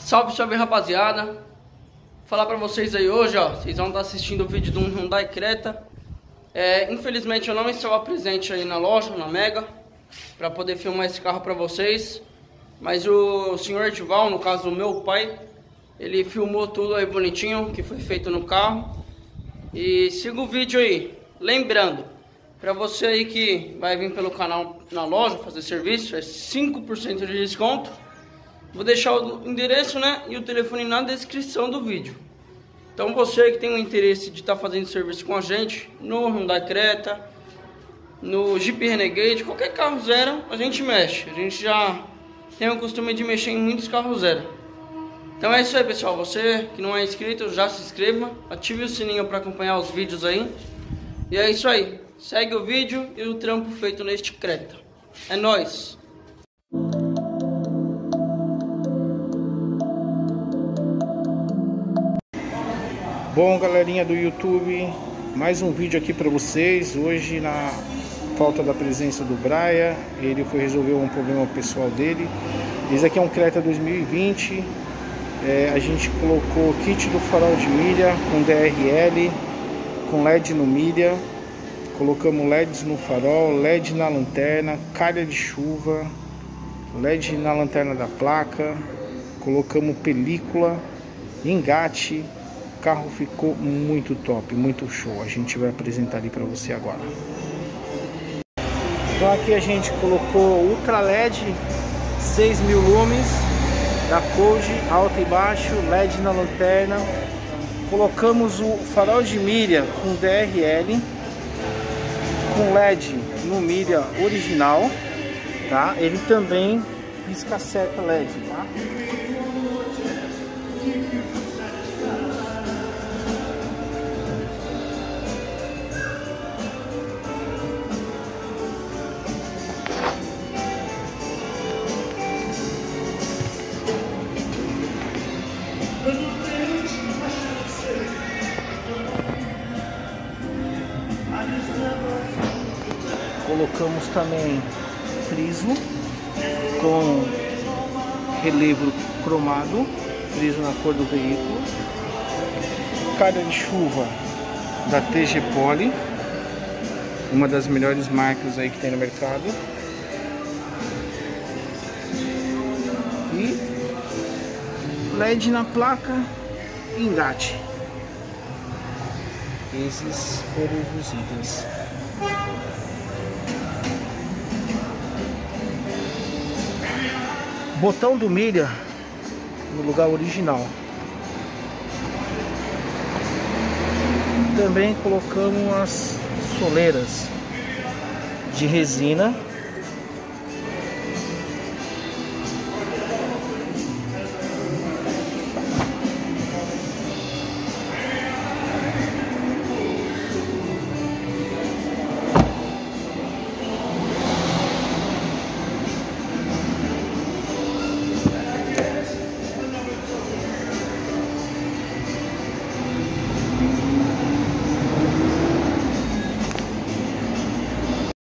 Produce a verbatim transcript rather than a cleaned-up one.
Salve, salve rapaziada. Falar pra vocês aí hoje, ó. Vocês vão estar assistindo o vídeo de um Hyundai Creta. é, Infelizmente eu não estava presente aí na loja, na Mega, pra poder filmar esse carro pra vocês. Mas o senhor Edival, no caso o meu pai, ele filmou tudo aí bonitinho que foi feito no carro. E siga o vídeo aí. Lembrando, pra você aí que vai vir pelo canal na loja fazer serviço, é cinco por cento de desconto. Vou deixar o endereço, né, e o telefone na descrição do vídeo. Então você que tem o interesse de estar tá fazendo serviço com a gente no Hyundai Creta, no Jeep Renegade, qualquer carro zero, a gente mexe. A gente já tem o costume de mexer em muitos carros zero. Então é isso aí, pessoal. Você que não é inscrito, já se inscreva, ative o sininho para acompanhar os vídeos aí. E é isso aí. Segue o vídeo e o trampo feito neste Creta. É nóis! Bom, galerinha do YouTube, mais um vídeo aqui para vocês. Hoje, na falta da presença do Braia, ele foi resolver um problema pessoal dele. Esse aqui é um Creta dois mil e vinte. é, A gente colocou kit do farol de milha com D R L, com L E D no milha. Colocamos L E Ds no farol, L E D na lanterna, calha de chuva, L E D na lanterna da placa. Colocamos película, engate. O carro ficou muito top, muito show. A gente vai apresentar ali para você agora. Então aqui a gente colocou Ultra L E D seis mil lumens da Cold, alto e baixo, L E D na lanterna. Colocamos o farol de milha com D R L, com L E D no milha original, tá? Ele também pisca seta L E D, tá? Colocamos também friso com relevo cromado, friso na cor do veículo, calha de chuva da T G Poly, uma das melhores marcas aí que tem no mercado, e L E D na placa e engate. Esses foram os itens. Botão do milha no lugar original. Também colocamos as soleiras de resina